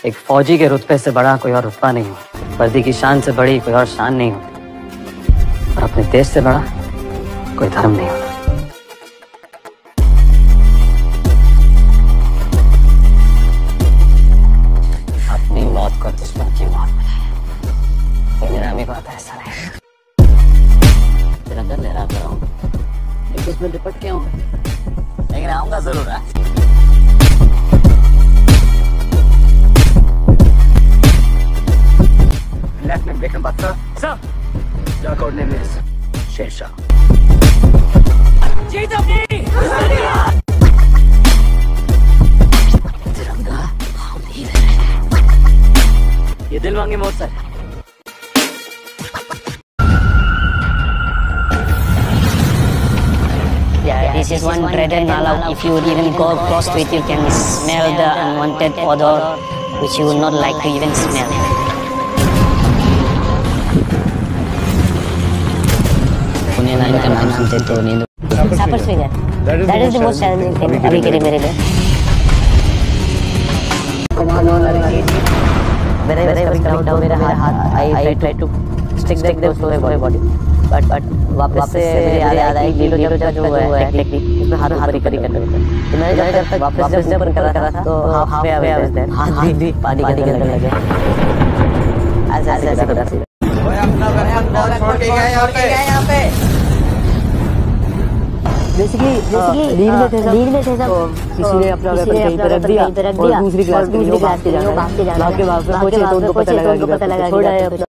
एक फौजी के रुतबे से बड़ा कोई और रुतबा नहीं हो, वर्दी की शान से बड़ी कोई और शान नहीं होती, और अपने देश से बड़ा कोई धर्म नहीं होता। अपनी मौत को दुश्मन की मौत बनाए, मेरा भी बात ऐसा नहीं। तेरा कर ले रहा हूँ, एक उसमें लिपट के हूँ, लेकिन आऊंगा जरूर। Lieutenant Vikram Batra. Sir. Your code name is Shershaw. जीत अपनी! तिरंगा हम ही रहे। ये दिल मांगे मौत sir. Yeah, this is one dreaded nala. If you even go close to it, you can smell the unwanted odor, which you would not like to even smell. नाले का नाम सुनते तो नींद सापर स्विंग है। That is the most challenging thing अभी के लिए मेरे लिए। Very coming down मेरा हाथ I try to stick them to my body, but वापस से याद आई लीलो का जो है टेक्निक उसमें हाथ ऊपर ही करना होता है। तो मैंने जब तक वापस से ऊपर कर रहा था तो हाफ में हाथ भी पानी के अंदर लग गया। ऐसे करना। अपना छोड़ के गया यहाँ पे। बेसिकली लीड में थे सब, किसी ने अपना वेपन कहीं पे रख दिया और दूसरी क्लास के लोग भाग के जा रहे हैं, भाग के पहुंचे तो उनको पता लगा कि